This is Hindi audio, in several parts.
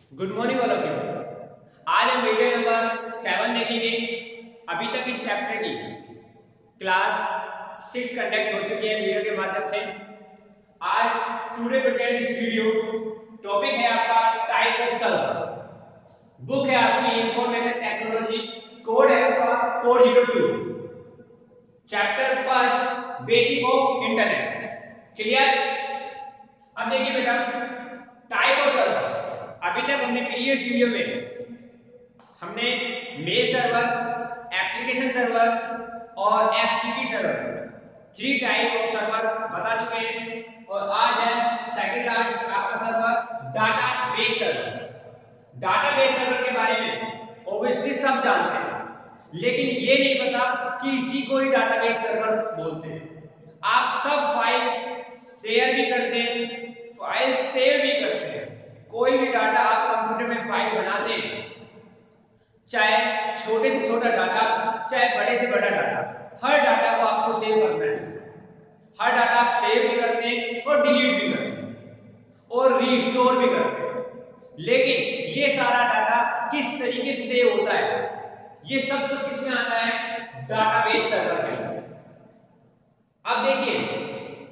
Good morning all of you. आज हम वीडियो नंबर 7 देखेंगे। अभी तक इस चैप्टर की क्लास 6 कंडक्ट हो चुकी है वीडियो के माध्यम से। आज today present this video. Topic है आपका टाइप ऑफ सर्वर। बुक है आपकी इंफॉर्मेशन टेक्नोलॉजी। कोड है आपका 402। Chapter first basic of internet. Clear? अब देखिए बेटा, टाइप ऑफ सर्वर। अभी तक हमने प्रीवियस वीडियो में हमने मेल सर्वर, एप्लीकेशन सर्वर और FTP server, 3 type of server बता चुके हैं। और आज है सेकंड लास्ट आपका server database server. Database server के बारे में ऑब्वियसली सब जानते हैं, लेकिन ये नहीं पता कि इसी को ही डाटाबेस सर्वर बोलते हैं। आप सब फाइल शेयर भी करते हैं, फाइल सेव भी करते हैं। कोई भी डाटा आप कंप्यूटर में फाइल बनाते हैं, चाहे छोटे से छोटा डाटा चाहे बड़े से बड़ा डाटा, हर डाटा को आपको सेव करना है। हर डाटा आप सेव भी करते हैं और डिलीट भी करते हैं और रीस्टोर भी करते हैं। लेकिन ये सारा डाटा किस तरीके से सेव होता है, ये सब कुछ किसमें आता है? डाटाबेस सर्वर के अंदर। अब देखिए,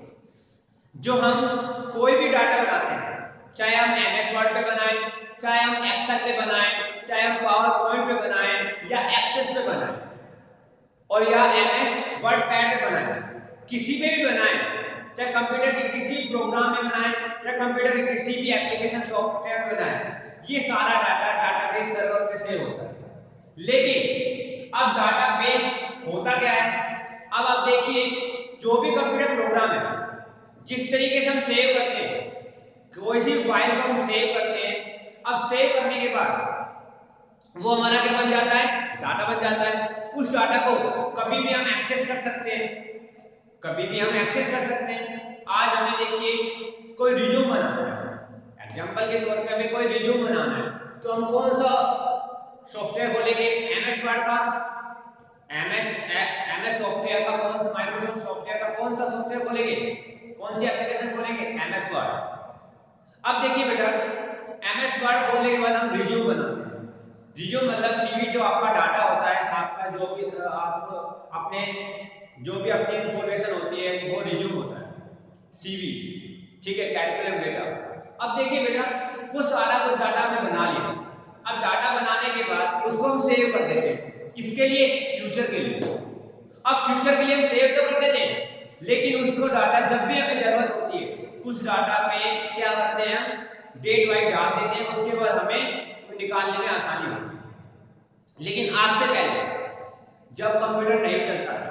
जो हम कोई भी डाटा बनाते हैं, चाहे हम एमएस वर्ड पे बनाएं, चाहे हम एक्सेल पे बनाएं, चाहे हम पावर पॉइंट पे बनाएं या एक्सेस पे बनाएं, और या एमएस वर्ड पैड पे बनाएं, किसी पे भी बनाएं, चाहे कंप्यूटर के किसी प्रोग्राम में बनाएं या कंप्यूटर के किसी भी एप्लीकेशन सॉफ्टवेयर में बनाएं, ये सारा डाटा डाटाबेस सर्वर पे सेव होता है। लेकिन अब डाटाबेस होता क्या है? अब आप देखिए, जो भी कंप्यूटर प्रोग्राम है, जिस तरीके से हम सेव करते हैं, कोई सी फाइल को हम सेव करते हैं, अब सेव करने के बाद वो हमारा क्या बन जाता है? डाटा बन जाता है। उस डाटा को कभी भी हम एक्सेस कर सकते हैं, कभी भी हम एक्सेस कर सकते हैं। आज हमें देखिए कोई रिज्यूम बनाना है, एग्जांपल के तौर पे हमें कोई रिज्यूम बनाना है, तो हम कौन सा सॉफ्टवेयर खोलेंगे? एमएस वर्ड का, एमएस सॉफ्टवेयर का कौन सा, माइक्रोसॉफ्ट सॉफ्टवेयर का कौन सा सॉफ्टवेयर खोलेंगे? कौन सी एप्लीकेशन खोलेंगे? MS Word. अब देखिए बेटा, एमएस वर्ड खोलने के बाद हम रिज्यूम बनाते हैं। रिज्यूम मतलब सीवी, जो आपका डाटा होता है, आपका जो भी आप अपने जो भी अपनी इंफॉर्मेशन होती है वो रिज्यूम होता है, सीवी। ठीक है, कैरिकुलम डेटा। अब देखिए बेटा, वो सारा कुछ डाटा हमने बना लिया। अब डाटा बनाने के बाद उसको हम सेव कर देते हैं। किसके लिए? फ्यूचर के लिए। अब फ्यूचर के लिए हम सेव तो कर देते हैं, लेकिन उसको डाटा जब भी हमें जरूरत होती है, उस डाटा पे क्या करते हैं? हम डेट वाइज डाल देते हैं। उसके बाद हमें निकालने में आसानी होती है। लेकिन आज से पहले जब कंप्यूटर नहीं चलता था,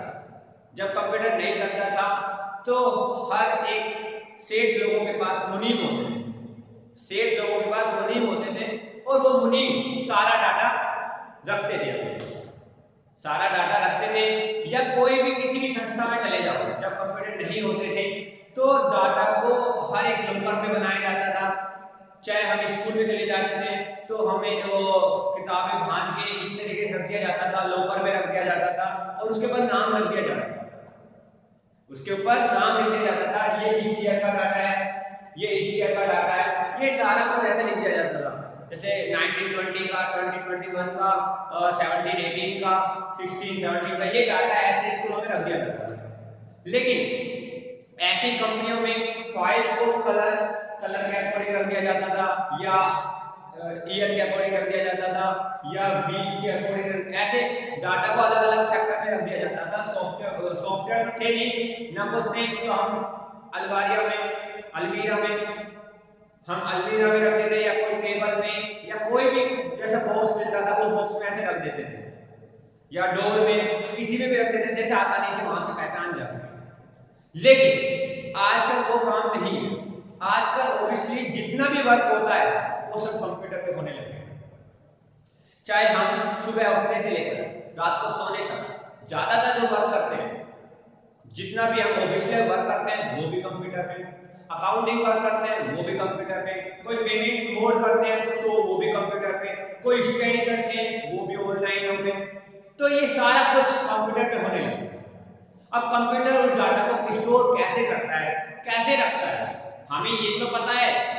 तो हर एक सेठ लोगों के पास मुनीम होते थे। सेठ लोगों के पास मुनीम होते थे और वो मुनीम सारा डाटा रखते थे, सारा डाटा रखते थे। या कोई भी किसी भी संस्था में चले जाओ, जब कंप्यूटर नहीं होते थे तो डाटा को हर एक लोकर में बनाया जाता था। चाहे हम स्कूल में चले जाते थे तो हमें वो किताबें बांध के इस तरीके से रख दिया जाता था, लोकर में रख दिया जाता था, और उसके ऊपर नाम लिख दिया जाता था। उसके ऊपर नाम लिख दिया जाता था, ये इस ईयर का डाटा है, ये इस ईयर का डाटा है। ये सारा कुछ ऐसे लिख दिया जाता था, जैसे 1920 का, 2021 का, 1718 का, 1617 का, ये डाटा ऐसे स्कूलों में रख दिया जाता था। लेकिन ऐसी कंपनियों में फाइल को कलर के अकॉर्डिंग रख दिया जाता था, या ईयर के अकॉर्डिंग रख दिया जाता था, या वीक के अकॉर्डिंग, ऐसे डाटा को अलग अलग सेक्टर में रख दिया जाता था। सॉफ्टवेयर तो थे नहीं ना कुछ थे, तो हम अलमीरा में रख देते, या कोई टेबल में, या कोई भी जैसा बॉक्स मिलता था उस बॉक्स में ऐसे रख देते थे, या डोर में, किसी में भी रख देते थे, जैसे आसानी से वहां से पहचान जा सके। लेकिन आजकल वो काम नहीं है। आजकल ऑब्वियसली जितना भी वर्क होता है वो सब कंप्यूटर पे होने लगे हैं। चाहे हम सुबह उठने से लेकर रात को सोने तक ज्यादातर जो वर्क करते हैं, जितना भी हम ऑफिशियल वर्क करते हैं वो भी कंप्यूटर पे, अकाउंटिंग वर्क करते हैं वो भी कंप्यूटर पे, कोई पेमेंट मोड करते हैं तो वो भी कंप्यूटर पे, कोई स्टडी करते हैं वो भी ऑनलाइन हो गए। तो ये सारा कुछ कंप्यूटर पे होने लगे। अब कंप्यूटर उस डाटा को स्टोर कैसे करता है, कैसे रखता है? हमें ये तो पता है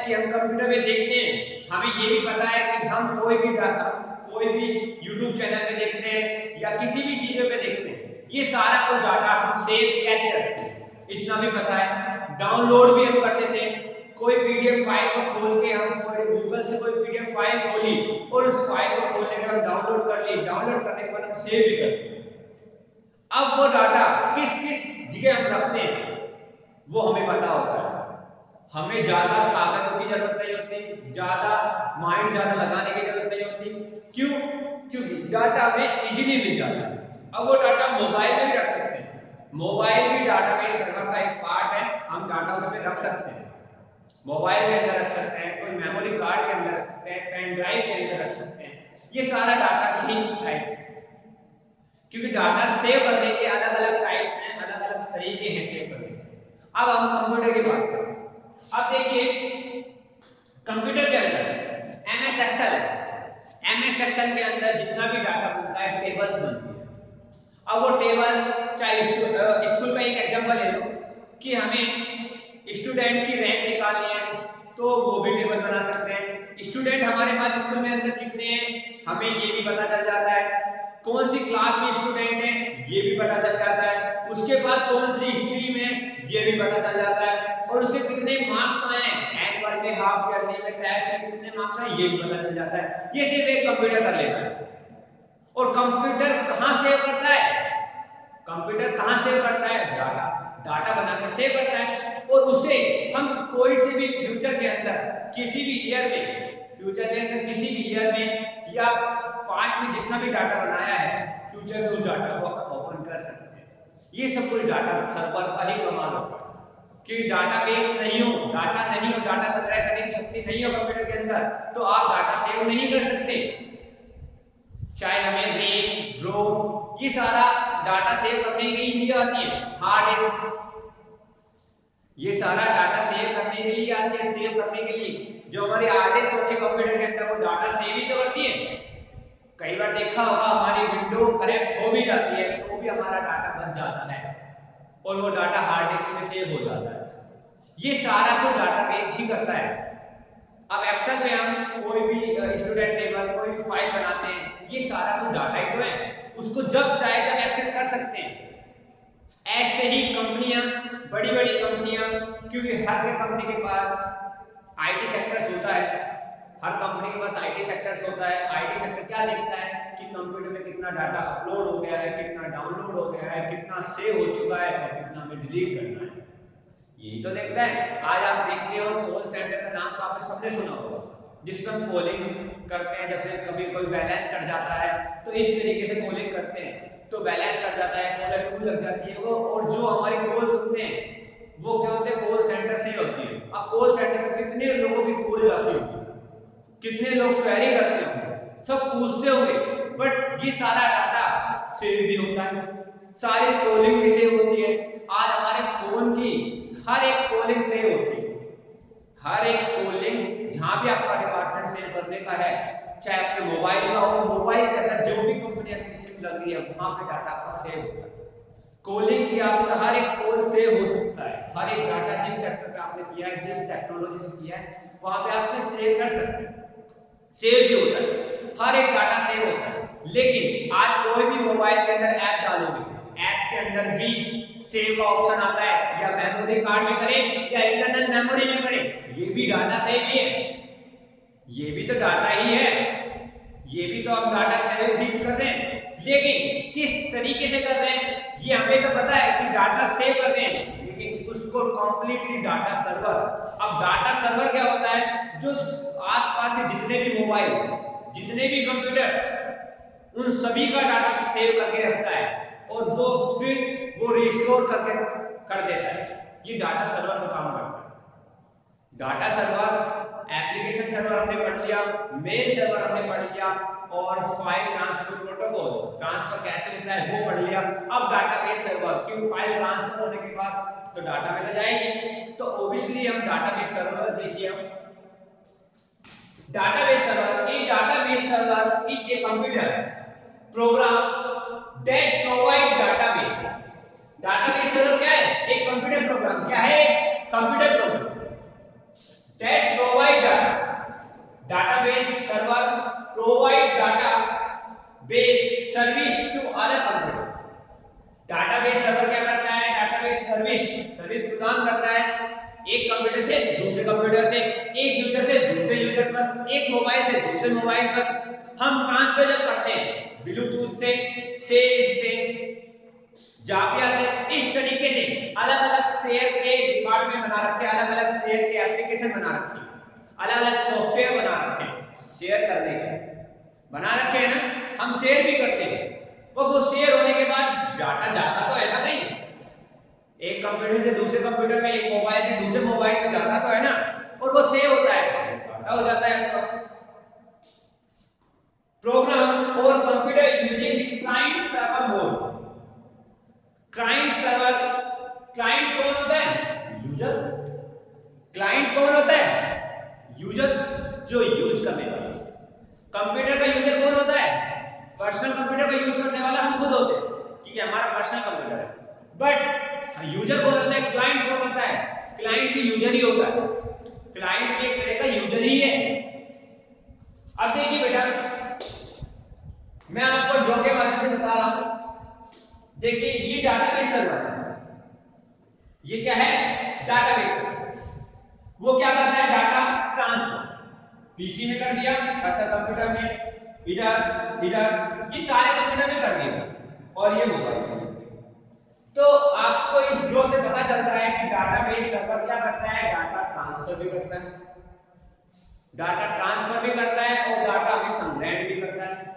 कि हम कंप्यूटर में देखते हैं, हमें ये भी पता है कि हम कोई भी डाटा, कोई भी यूट्यूब चैनल पे देखते हैं या किसी भी चीजों पे देखते हैं, ये सारा कुछ डाटा हम सेव कैसे रखते हैं इतना भी पता है। डाउनलोड भी हम करते थे, कोई पीडीएफ फाइल को खोल के हम गूगल से कोई पीडीएफ फाइल खोली और उस फाइल को खोलने के बाद डाउनलोड कर ली, डाउनलोड करने के बाद हम सेव भी करते हैं। अब वो डाटा किस किस जगह हम रखते हैं वो हमें पता होता है, हमें ज्यादा कागजों की जरूरत नहीं होती, ज्यादा माइंड ज्यादा लगाने की जरूरत नहीं होती। क्यों? क्योंकि डाटा हमें इजीली मिल जाता है। अब वो डाटा मोबाइल में भी रख सकते हैं, मोबाइल भी डाटाबेस सर्वर का एक पार्ट है, हम डाटा उसमें रख सकते हैं, मोबाइल के अंदर रख सकते हैं, कोई मेमोरी कार्ड के अंदर रख सकते हैं, पेन ड्राइव के अंदर रख सकते हैं। ये सारा डाटा की ही टाइप है, क्योंकि डाटा सेव करने के अलग अलग टाइप्स हैं, अलग अलग तरीके हैं सेव करने के। अब हम कंप्यूटर की बात करें। अब देखिए कंप्यूटर के अंदर एमएस एक्सेल है, एमएस एक्सेल के अंदर जितना भी डाटा बनता है टेबल्स बनती है। अब वो टेबल्स, चाहे स्कूल का एक एग्जांपल ले लो कि हमें स्टूडेंट की रैंक निकालनी है तो वो भी टेबल बना सकते हैं। स्टूडेंट हमारे पास स्कूल में अंदर कितने हैं हमें ये भी पता चल जाता है, कौन सी क्लास में स्टूडेंट है ये भी पता चल जाता है, उसके पास कौन सी स्ट्रीम है ये भी पता चल जाता है, और उसके कितने मार्क्स आए हैं एनुअल में, हाफ ईयरली में, टेस्ट में कितने मार्क्स आए ये भी पता चल जाता है। ये सिर्फ एक कंप्यूटर कर लेता है। और कंप्यूटर कहां सेव करता है? कंप्यूटर कहां सेव करता है? डाटा, डाटा बनाकर सेव करता है, और उसे हम कोई से भी फ्यूचर के अंदर किसी भी ईयर में, फ्यूचर के अंदर किसी भी ईयर में या पास्ट में जितना भी डाटा बनाया है फ्यूचर में उस डाटा को ओपन कर सकते हैं। ये सब कुछ डाटा सर्वर का ही कमाल होता है कि डाटाबेस नहीं हो, डाटा नहीं हो, डाटा संग्रह करने की शक्ति नहीं हो कंप्यूटर के अंदर तो आप डाटा सेव नहीं कर सकते। चाहे हमें रैम, रोम, ये सारा डाटा सेव करने के लिए आती है, हार्ड डिस्क, ये सारा डाटा सेव करने के लिए आती है, सेव करने के लिए जो हमारी हार्ड डिस्क होती है कंप्यूटर के अंदर वो डाटा सेव ही तो करती है। कई बार देखा होगा हमारी विंडो करैक्ट हो भी जाती है तो भी हमारा डाटा बच जाता है और वो डाटा हार्ड डिस्क में सेव हो जाता है। ये सारा तो डाटाबेस ही करता है। अब एक्सेल में हम कोई भी स्टूडेंट टेबल, कोई भी फाइल बनाते हैं, ये सारा तो डाटा ही तो है, उसको जब चाहे तब एक्सेस कर सकते हैं। ऐसे ही कंपनियां, बड़ी बड़ी कंपनियां, क्योंकि हर कंपनी के पास आईटी सेक्टर्स होता है, हर कंपनी के पास आईटी सेक्टर्स होता है। आईटी सेक्टर क्या देखता है कि कंप्यूटर में कितना डाटा अपलोड हो गया है, कितना डाउनलोड हो गया है, कितना सेव हो चुका है और कितना हमें डिलीट करना है, यही तो देखता है। आज आप देखते हो कॉल सेंटर का नाम तो आपने सबने सुना होगा, जिसमें हम कॉलिंग करते हैं। जैसे कभी कोई बैलेंस कट जाता है तो इस तरीके से कॉलिंग करते हैं, तो बैलेंस कट जाता है, कॉलर ट्यून लग जाती है वो, और जो हमारी कॉल सुनते हैं वो क्या होते हैं, कॉल सेंटर से ही होती है। अब कॉल सेंटर में कितने लोगों की कॉल जाती होगी, कितने लोग क्वेरी करते होंगे, सब पूछते होंगे, बट ये सारा डाटा सेव भी होता है, सारी कॉलिंग भी सेव होती है। आज हमारे फोन की हर एक कॉलिंग सेव होती है, हर एक कॉलिंग जहां भी आपका डिपार्टमेंट सेव करने का है, चाहे आपके मोबाइल का हो, मोबाइल के अंदर जो भी कंपनी आपकी सिम लग रही है वहां पे डाटा आपका सेव होता है। कॉलिंग की आपका हर एक कॉल सेव हो सकता है, हर एक डाटा जिस सेक्टर पे आपने किया है, जिस टेक्नोलॉजी से किया है वहां पे आपने सेव कर सकते हैं, सेव भी होता है, हर एक डाटा सेव होता है। लेकिन आज कोई भी मोबाइल के अंदर ऐप डालोगे, ऐप के अंदर भी सेव का ऑप्शन आता है, या मेमोरी कार्ड में करें या इंटरनल मेमोरी में करें, ये भी डाटा सेव ही है, ये भी तो डाटा ही है, ये भी तो हम डाटा सेव ही कर रहे हैं। लेकिन किस तरीके से कर रहे हैं ये हमें तो पता है कि डाटा सेव कर रहे हैं, लेकिन उसको कंप्लीटली डाटा सर्वर। अब डाटा सर्वर क्या होता है, जो आसपास के जितने भी मोबाइल, जितने भी कंप्यूटर, उन सभी का डाटा सेव करके रखता है और वो फिर वो रिस्टोर करके कर देता है। ये डाटा सर्वर का काम करता है। डाटा सर्वर, एप्लीकेशन सर्वर हमने पढ़ लिया, मेल सर्वर हमने पढ़ लिया, और फाइल ट्रांसफर प्रोटोकॉल, ट्रांसफर कैसे होता है वो पढ़ लिया। अब डाटाबेस सर्वर, क्योंकि फाइल ट्रांसफर होने के बाद तो डाटा में तो जाएगी, तो ऑब्वियसली हम डाटाबेस सर्वर देखिए। डाटाबेस सर्वर, एक database server is a computer program that provide database. Database server क्या है? एक कंप्यूटर प्रोग्राम। क्या है? Computer program that provide database server provide database service to other computer। database server क्या करता है? database सर्विस प्रदान करता है एक कंप्यूटर से दूसरे कंप्यूटर से, एक यूजर से दूसरे यूजर पर, एक मोबाइल से दूसरे मोबाइल पर। हम ट्रांसफर जब करते हैं ब्लूटूथ से, सेल से, जापिया से, इस तरीके से अलग अलग शेयर के डिपार्टमेंट बना रखे, अलग अलग शेयर के एप्लीकेशन बना रखे, अलग अलग सॉफ्टवेयर बना रखे शेयर करने के, बना रखे हैं ना। हम शेयर भी करते हैं, वो शेयर होने के बाद डाटा जाता तो है ना कहीं, एक कंप्यूटर से दूसरे कंप्यूटर में, एक मोबाइल से दूसरे मोबाइल में जाता तो है ना, और वो सेव होता है, डाटा हो जाता है आपका। प्रोग्राम और computer using client server mode. Client server, client कौन होता है? यूजर। क्लाइंट कौन होता है? यूजर, जो यूज करने वाला। कंप्यूटर का यूजर कौन होता है? पर्सनल कंप्यूटर का यूज करने वाला हम खुद होते हैं, ठीक है, हमारा पर्सनल कंप्यूटर है। बट यूजर कौन होता है? क्लाइंट कौन होता है? क्लाइंट भी यूजर ही होता है, क्लाइंट भी एक तरह का यूजर ही है। अब देखिए बेटा, मैं आपको ड्रॉ के माध्यम से बता रहा हूं। देखिए ये डाटाबेस सर्वर है, ये क्या है? Database server. वो क्या करता है? डाटा ट्रांसफर पीसी में कर दिया, पर्सनल कंप्यूटर में, इधर इधर, ये सारे कंप्यूटर में कर दिया, और ये मोबाइल में। तो आपको इस ड्रॉ से पता चलता है कि डाटाबेस सर्वर क्या करता है? डाटा ट्रांसफर भी करता है, डाटा ट्रांसफर भी करता है, और डाटा में संग्रहण भी करता है,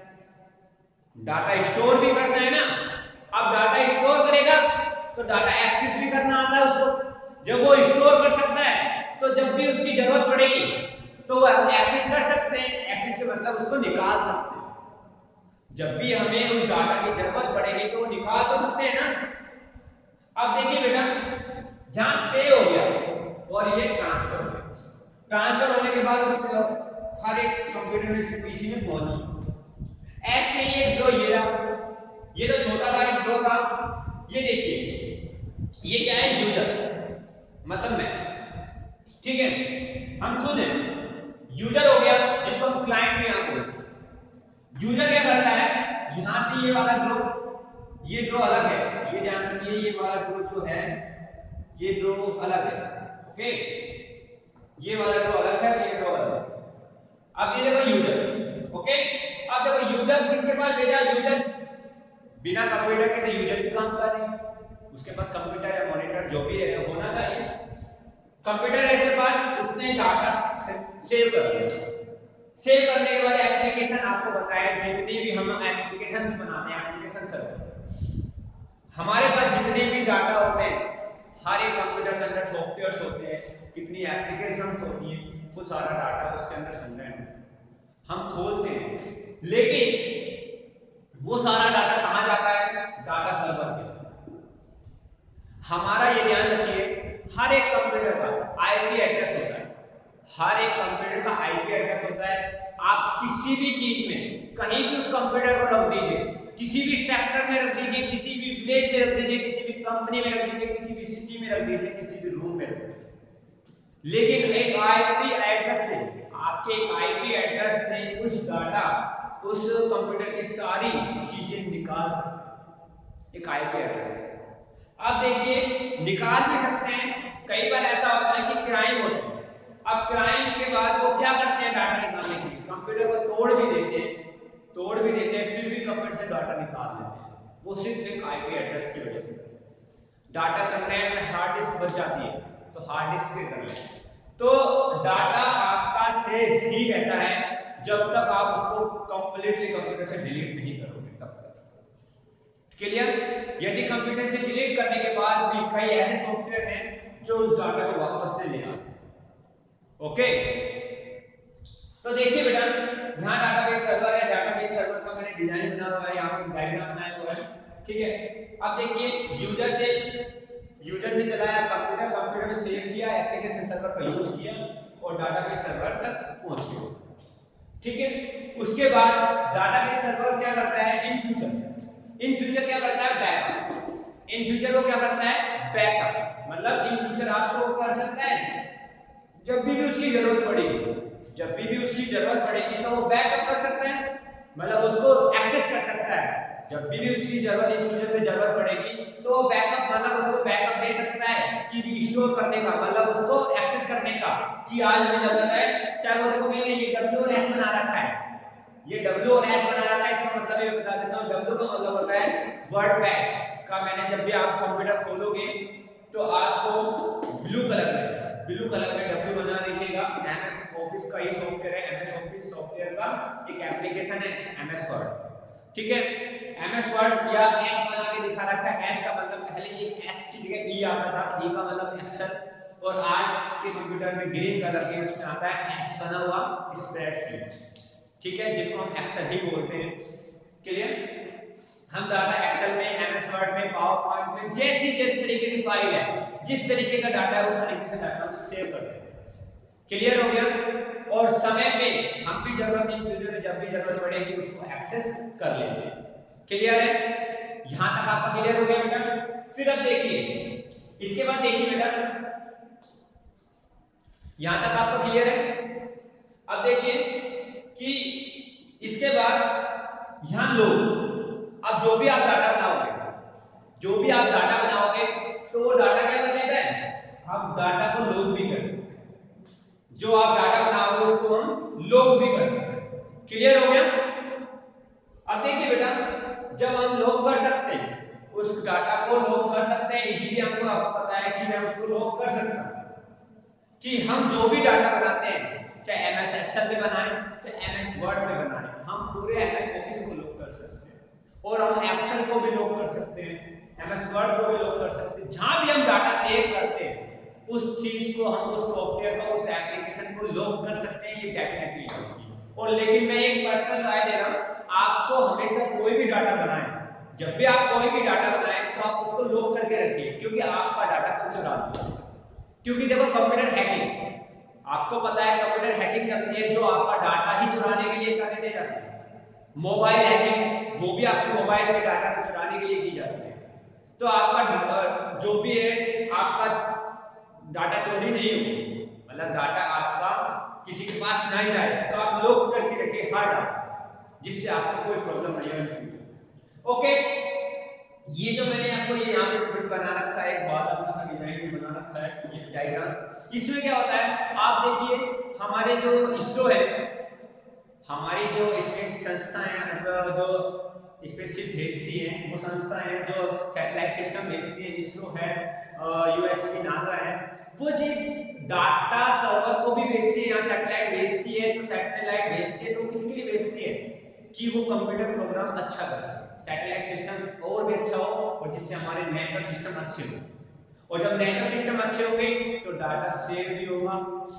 डाटा स्टोर भी करता है ना। अब डाटा स्टोर करेगा तो डाटा एक्सेस भी करना आता है उसको। जब वो स्टोर कर सकता है तो जब भी उसकी जरूरत पड़ेगी तो वो एक्सेस कर सकते हैं। एक्सेस के मतलब उसको निकाल सकते हैं। जब भी हमें उस डाटा की जरूरत पड़ेगी तो वो निकाल तो सकते हैं ना। अब देखिए बेटा, जहां सेव हो गया और ये ट्रांसफर हो गया। ट्रांसफर होने के बाद उसको हर एक कंप्यूटर में से पीसी में पहुंच, ऐसे ये ड्रॉ, ये तो छोटा सा एक ड्रॉ था। ये देखिए, ये क्या है? यूजर, मतलब मैं, ठीक है, हम खुद हैं। यूजर हो गया जिसको हम क्लाइंट भी यहां बोलते हैं। यूजर क्या करता है? यहां से ये वाला ड्रॉ, ये ड्रॉ अलग है, ये ध्यान रखिए, ये वाला ड्रॉ जो है ये ड्रॉ अलग है, ओके, ये वाला ड्रॉ अलग है, ये ड्रॉ अलग है। अब ये देखो यूजर, ओके। अब देखो यूजर किसके पास भेजा? यूजर बिना कंप्यूटर के तो यूजर भी काम कर रहे हैं, उसके पास कंप्यूटर या मॉनिटर जो भी है होना चाहिए। कंप्यूटर है इसके पास, उसने डाटा सेव कर दिया। सेव करने के बाद एप्लीकेशन, आपको बताया जितनी भी हम एप्लीकेशंस बनाते हैं, एप्लीकेशन सर्वर, हमारे पास जितने भी डाटा होते हैं, हर एक कंप्यूटर के अंदर सॉफ्टवेयर्स होते हैं, कितनी एप्लीकेशंस होती हैं, वो सारा डाटा उसके अंदर संग्रह हम खोलते हैं। लेकिन वो सारा डाटा कहां जाता है? डाटा सर्वर पे। हमारा ये ध्यान रखिए, हर एक कंप्यूटर का आईपी एड्रेस होता है, हर एक कंप्यूटर का आईपी एड्रेस होता है। आप किसी भी चीज में कहीं भी उस कंप्यूटर को रख दीजिए, किसी भी सेक्टर में रख दीजिए, किसी भी विलेज में रख दीजिए, किसी भी कंपनी में रख दीजिए, किसी भी सिटी में रख दीजिए, किसी भी रूम में रख दीजिए, लेकिन एक आईपी एड्रेस से, आपके एक आईपी एड्रेस से कुछ डाटा उस कंप्यूटर की सारी चीजें निकाल सकते हैं, एक आईपी एड्रेस से। अब देखिए, निकाल भी सकते हैं। कई बार ऐसा होता है कि क्राइम होता है। अब क्राइम के बाद वो क्या करते हैं? डाटा निकालने के लिए कंप्यूटर को तोड़ भी देते हैं, फिर भी कंप्यूटर से डाटा निकाल लेते हैं। वो सिर्फ एक आईपी एड्रेस की वजह से। डाटा संग्रहण में हार्ड डिस्क बच जाती है, तो हार्ड डिस्क के कर लें तो डाटा आपका सेव ही रहता है जब तक आप उसको कंप्लीटली कंप्यूटर से डिलीट नहीं करोगे, तब तक। क्लियर? यदि कंप्यूटर से डिलीट करने के बाद भी कई ऐसे सॉफ्टवेयर हैं जो उस डाटा को वापस से ले आते हैं, ओके। तो देखिए बेटा, यहाँ डाटाबेस सर्वर है, डाटाबेस सर्वर का मैंने डिजाइन बना हुआ है, यहाँ पे डायग्राम बनाया हुआ है, ठीक है। अब देखिए, यूजर ने चलाया कंप्यूटर में सेव किया, एप्लीकेशन सर्वर का यूज किया और डाटाबेस सर्वर तक पहुंच गया, ठीक है। उसके बाद डाटाबेस सर्वर क्या करता है? इन फ्यूचर क्या करता है? बैकअप। इन फ्यूचर वो क्या करता है? बैकअप। मतलब इन फ्यूचर आपको कर सकता है, जब भी उसकी जरूरत पड़ेगी, जब भी उसकी जरूरत पड़ेगी तो वो बैकअप कर सकता है, मतलब उसको एक्सेस कर सकता है। जब भी उसकी जरूरत इन फ्यूचर में जरूरत पड़ेगी तो बैकअप मतलब उसको बैकअप दे सकता है कि रिस्टोर करने का, मतलब उसको एक्सेस करने का कि आज मुझे जरूरत है। चाहे वो देखो मैंने ये W और S बना रखा है, ये W और S बना रखा है, इसका मतलब ये बता देता हूँ। W का मतलब होता है वर्ड पैड का। मैंने जब भी आप कंप्यूटर खोलोगे तो आपको ब्लू कलर में W बना दिखेगा। MS ऑफिस का ही सॉफ्टवेयर है, MS ऑफिस सॉफ्टवेयर का एक एप्लीकेशन है MS वर्ड, ठीक है। MS वर्ड या S बना के दिखा रखा है। S का मतलब पहले ये S की जगह E आता था, E का मतलब एक्सेल, और आज के कंप्यूटर में ग्रीन कलर के उसमें आता है S बना हुआ स्प्रेडशीट, ठीक है, जिसको हम एक्सेल ही बोलते हैं। क्लियर? हम डाटा एक्सेल में, MS वर्ड में, पावर पॉइंट में जैसी जिस तरीके से फाइल है, जिस तरीके का डाटा है उस तरीके से डाटा हम सेव करते हैं। क्लियर हो गया? और समय पे हम भी जरूरत इन फ्यूचर में जब भी जरूरत पड़ेगी उसको एक्सेस कर लेंगे। क्लियर है? यहां तक आपका क्लियर हो गया बेटा? फिर अब देखिए, इसके बाद देखिए बेटा, यहां तक आपका क्लियर है? अब देखिए कि इसके बाद यहां लोग, अब जो भी आप डाटा बनाओगे तो वो डाटा क्या कर लेता है, आप डाटा को लोग भी कर सकते हैं। जो आप डाटा बनाओगे उसको हम लोग भी कर सकते हैं। क्लियर हो गया? अब देखिए बेटा, जब हम लोग कर सकते हैं, उस डाटा को लोग कर सकते हैं इजीली, हमको पता है कि मैं उसको लोग कर सकता हूं कि हम जो भी डाटा बनाते हैं, चाहे MS एक्सेल में बनाएं, चाहे MS वर्ड में बनाएं, हम पूरे MS ऑफिस को लोग कर सकते हैं, और हम एक्सेल को भी लोग कर सकते हैं, MS वर्ड को भी लोग कर सकते हैं। जहां भी हम डाटा सेव करते हैं उस चीज को हम, उस सॉफ्टवेयर को, उस एप्लीकेशन को लोग कर सकते हैं, ये डेफिनेटली। और लेकिन मैं एक पर्सनल राय दे रहा हूं, आपको हमेशा कोई भी डाटा बनाएं, जब भी आप कोई भी डाटा बनाएं तो आप उसको लोग करके रखिए, क्योंकि आपका डाटा को चुरा लिया। क्योंकि देखो कंप्यूटर हैकिंग, आपको पता है कंप्यूटर हैकिंग चलती है, जो आपका डाटा ही चुराने के लिए करने दे जाती है। मोबाइल हैकिंग, वो भी आपके मोबाइल के डाटा को चुराने के लिए की जाती है। तो आपका जो भी है, आपका डाटा चोरी नहीं होगी, मतलब डाटा आपका किसी के पास नहीं जाए, तो आप लोग करके रखिए हर डाटा, जिससे आपको कोई प्रॉब्लम नहीं आएगी। ओके, ये जो मैंने आपको ये यहाँ पे बना रखा है, एक बादल का सा डिजाइन बना रखा है, ये डायग्राम, इसमें क्या होता है आप देखिए, हमारे जो इसरो है, हमारी जो स्पेस संस्था है, जो स्पेसशिप भेजती है, वो संस्था है जो सैटेलाइट सिस्टम भेजती है, इसरो है, US की नासा है, वो जी डाटा सर्वर को भी भेजती है, यहाँ सैटेलाइट भेजती है, तो सैटेलाइट भेजती है तो किसके लिए भेजती है, कि वो कंप्यूटर प्रोग्राम अच्छा कर सके, सैटेलाइट सिस्टम और भी अच्छा हो, और जिससे हमारे नेटवर्क सिस्टम अच्छे हो। और जब नेटवर्क सिस्टम अच्छे होंगे तो डाटा शेयर भी होगा,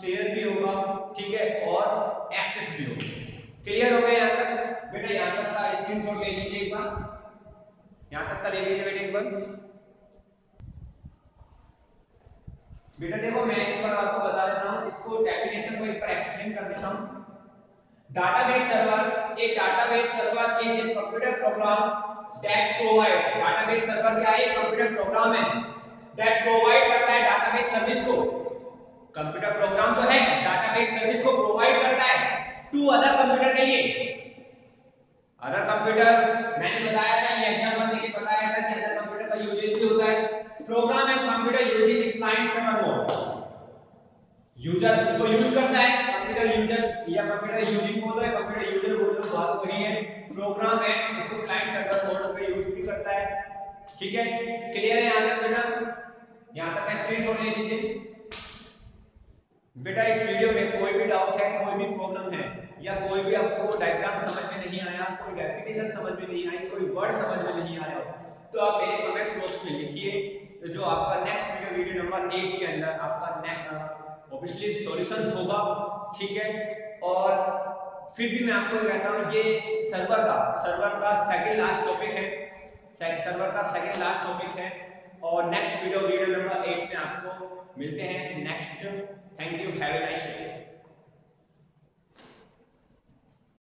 ठीक है, और एक्सेस भी होगा। क्लियर हो गया यहाँ तक? बेटा यहाँ तक का स्क्रीनशॉट ले लीजिए एक बार, यहाँ तक का ले लीजिए बेटा एक बार। बेटा देखो, मैं एक बार आपको बता देता हूँ, इसको डेफिनेशन को एक बार एक्सप्लेन कर देता हूँ। Database server, a database server is a computer program that provide, database server क्या है, कंप्यूटर प्रोग्राम है that provide करता है database सर्विस को, कंप्यूटर प्रोग्राम तो है, database सर्विस को प्रोवाइड करता है टू अदर कंप्यूटर के लिए। अदर कंप्यूटर मैंने बताया था, ये एग्जांपल देके बताया था कि अदर कंप्यूटर का यूजेज भी होता है। Program and computer using client server mode, user उसको यूज करता है, कंप्यूटर यूजर या कंप्यूटर यूजिंग मोड है, कंप्यूटर यूजर बोल लो, बात वही है। प्रोग्राम है, उसको क्लाइंट सर्वर मोड पे यूज भी करता है। ठीक है, क्लियर है यहां तक बेटा? यहां तक का स्क्रीनशॉट ले लीजिए बेटा। इस वीडियो में कोई भी डाउट है, कोई भी प्रॉब्लम है, या कोई भी आपको डायग्राम समझ में नहीं आया, कोई डेफिनेशन समझ में नहीं आई, कोई वर्ड समझ में नहीं आया, तो आप मेरे कमेंट्स बॉक्स में लिखिए, तो जो आपका नेक्स्ट वीडियो नंबर 8 के अंदर आपका ऑब्वियसली सॉल्यूशन होगा। ठीक है, और फिर भी मैं आपको कहता हूँ, ये सर्वर का सेकंड लास्ट टॉपिक है, और नेक्स्ट वीडियो नंबर 8 में आपको मिलते हैं next. Thank you, have a nice day.